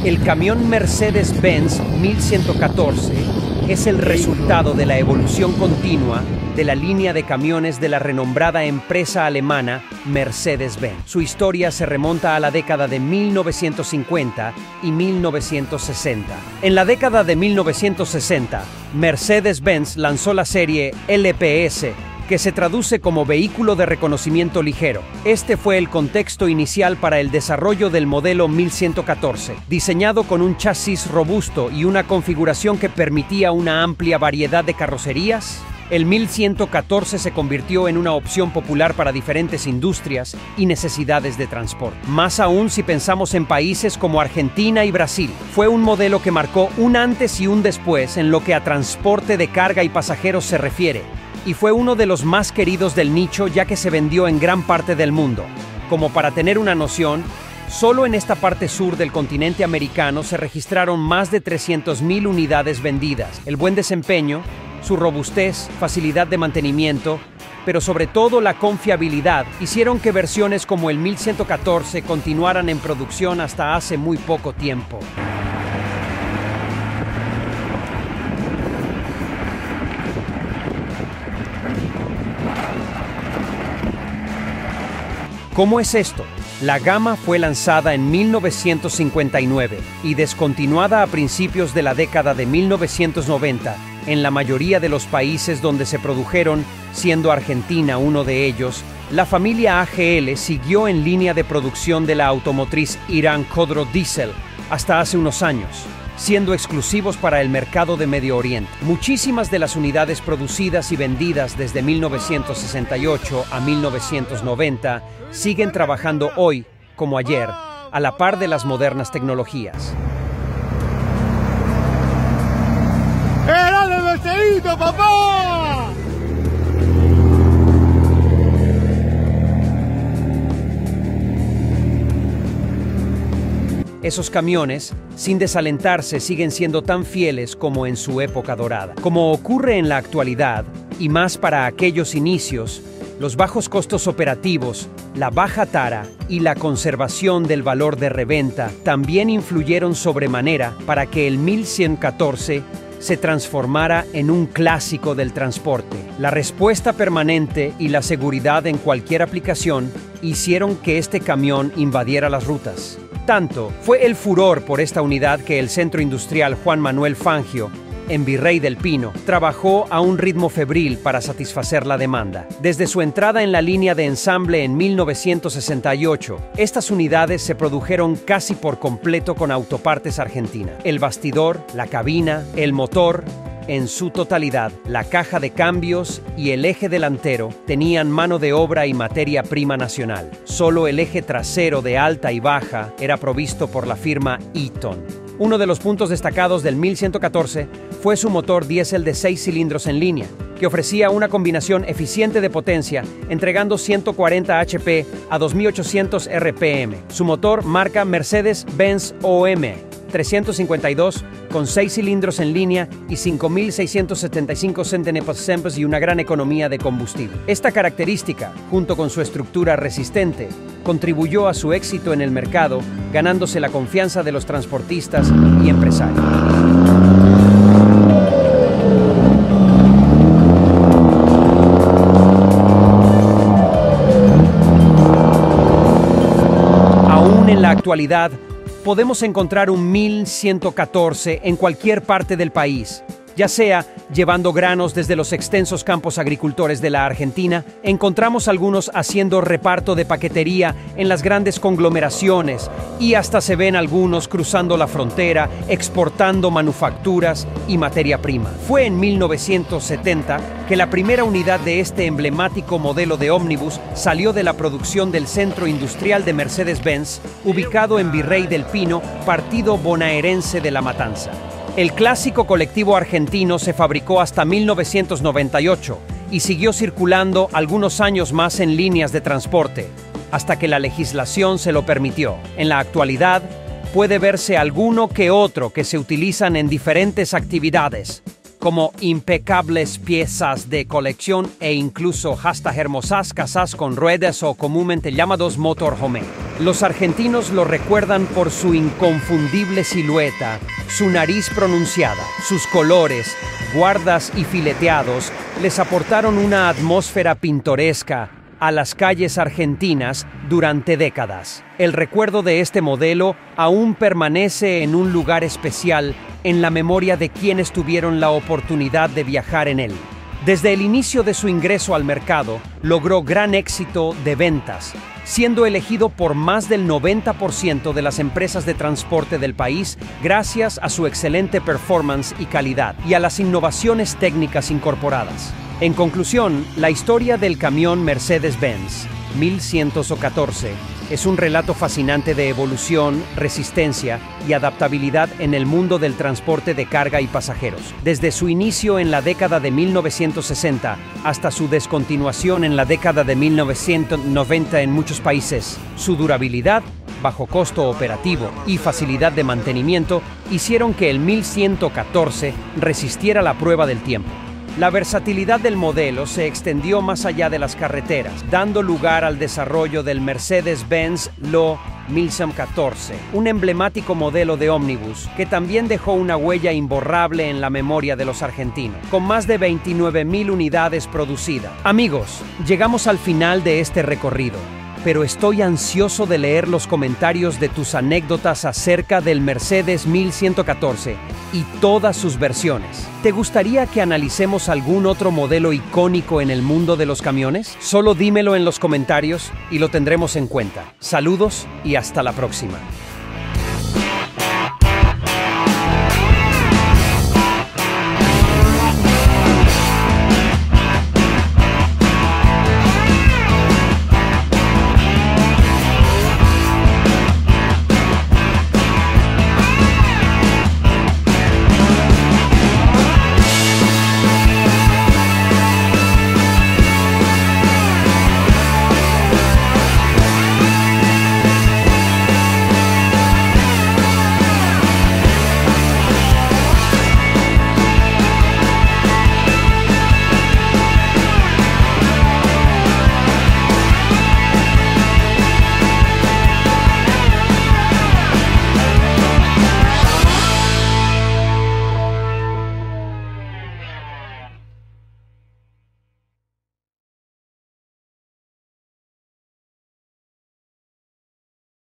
El camión Mercedes-Benz 1114 es el resultado de la evolución continua de la línea de camiones de la renombrada empresa alemana Mercedes-Benz. Su historia se remonta a la década de 1950 y 1960. En la década de 1960, Mercedes-Benz lanzó la serie LPS, que se traduce como vehículo de reconocimiento ligero. Este fue el contexto inicial para el desarrollo del modelo 1114, diseñado con un chasis robusto y una configuración que permitía una amplia variedad de carrocerías. El 1114 se convirtió en una opción popular para diferentes industrias y necesidades de transporte. Más aún si pensamos en países como Argentina y Brasil. Fue un modelo que marcó un antes y un después en lo que a transporte de carga y pasajeros se refiere, y fue uno de los más queridos del nicho ya que se vendió en gran parte del mundo. Como para tener una noción, solo en esta parte sur del continente americano se registraron más de 300,000 unidades vendidas. El buen desempeño, su robustez, facilidad de mantenimiento, pero sobre todo la confiabilidad, hicieron que versiones como el 1114 continuaran en producción hasta hace muy poco tiempo. ¿Cómo es esto? La gama fue lanzada en 1959 y descontinuada a principios de la década de 1990 en la mayoría de los países donde se produjeron, siendo Argentina uno de ellos. La familia AGL siguió en línea de producción de la automotriz Iran Khodro Diesel hasta hace unos años, siendo exclusivos para el mercado de Medio Oriente. Muchísimas de las unidades producidas y vendidas desde 1968 a 1990 siguen trabajando hoy, como ayer, a la par de las modernas tecnologías. ¡Grande Mercedito, papá! Esos camiones, sin desalentarse, siguen siendo tan fieles como en su época dorada. Como ocurre en la actualidad, y más para aquellos inicios, los bajos costos operativos, la baja tara y la conservación del valor de reventa también influyeron sobremanera para que el 1114 se transformara en un clásico del transporte. La respuesta permanente y la seguridad en cualquier aplicación hicieron que este camión invadiera las rutas. Tanto fue el furor por esta unidad que el Centro Industrial Juan Manuel Fangio, en Virrey del Pino, trabajó a un ritmo febril para satisfacer la demanda. Desde su entrada en la línea de ensamble en 1968, estas unidades se produjeron casi por completo con Autopartes Argentina. El bastidor, la cabina, el motor, en su totalidad, la caja de cambios y el eje delantero tenían mano de obra y materia prima nacional. Solo el eje trasero de alta y baja era provisto por la firma Eaton. Uno de los puntos destacados del 1114 fue su motor diésel de 6 cilindros en línea, que ofrecía una combinación eficiente de potencia, entregando 140 HP a 2800 RPM. Su motor marca Mercedes-Benz OM 352 con 6 cilindros en línea y 5.675 centenepos y una gran economía de combustible. Esta característica, junto con su estructura resistente, contribuyó a su éxito en el mercado, ganándose la confianza de los transportistas y empresarios. Aún en la actualidad, podemos encontrar un 1114 en cualquier parte del país, ya sea llevando granos desde los extensos campos agricultores de la Argentina. Encontramos algunos haciendo reparto de paquetería en las grandes conglomeraciones y hasta se ven algunos cruzando la frontera, exportando manufacturas y materia prima. Fue en 1970 que la primera unidad de este emblemático modelo de ómnibus salió de la producción del Centro Industrial de Mercedes-Benz, ubicado en Virrey del Pino, partido bonaerense de La Matanza. El clásico colectivo argentino se fabricó hasta 1998 y siguió circulando algunos años más en líneas de transporte, hasta que la legislación se lo permitió. En la actualidad, puede verse alguno que otro que se utilizan en diferentes actividades, como impecables piezas de colección e incluso hasta hermosas casas con ruedas o comúnmente llamados motorhome. Los argentinos lo recuerdan por su inconfundible silueta, su nariz pronunciada, sus colores, guardas y fileteados les aportaron una atmósfera pintoresca a las calles argentinas durante décadas. El recuerdo de este modelo aún permanece en un lugar especial en la memoria de quienes tuvieron la oportunidad de viajar en él. Desde el inicio de su ingreso al mercado, logró gran éxito de ventas, siendo elegido por más del 90% de las empresas de transporte del país gracias a su excelente performance y calidad, y a las innovaciones técnicas incorporadas. En conclusión, la historia del camión Mercedes-Benz 1114 es un relato fascinante de evolución, resistencia y adaptabilidad en el mundo del transporte de carga y pasajeros. Desde su inicio en la década de 1960 hasta su descontinuación en la década de 1990 en muchos países, su durabilidad, bajo costo operativo y facilidad de mantenimiento hicieron que el 1114 resistiera la prueba del tiempo. La versatilidad del modelo se extendió más allá de las carreteras, dando lugar al desarrollo del Mercedes-Benz LO 1114, un emblemático modelo de ómnibus que también dejó una huella imborrable en la memoria de los argentinos, con más de 29.000 unidades producidas. Amigos, llegamos al final de este recorrido, pero estoy ansioso de leer los comentarios de tus anécdotas acerca del Mercedes 1114 y todas sus versiones. ¿Te gustaría que analicemos algún otro modelo icónico en el mundo de los camiones? Solo dímelo en los comentarios y lo tendremos en cuenta. Saludos y hasta la próxima.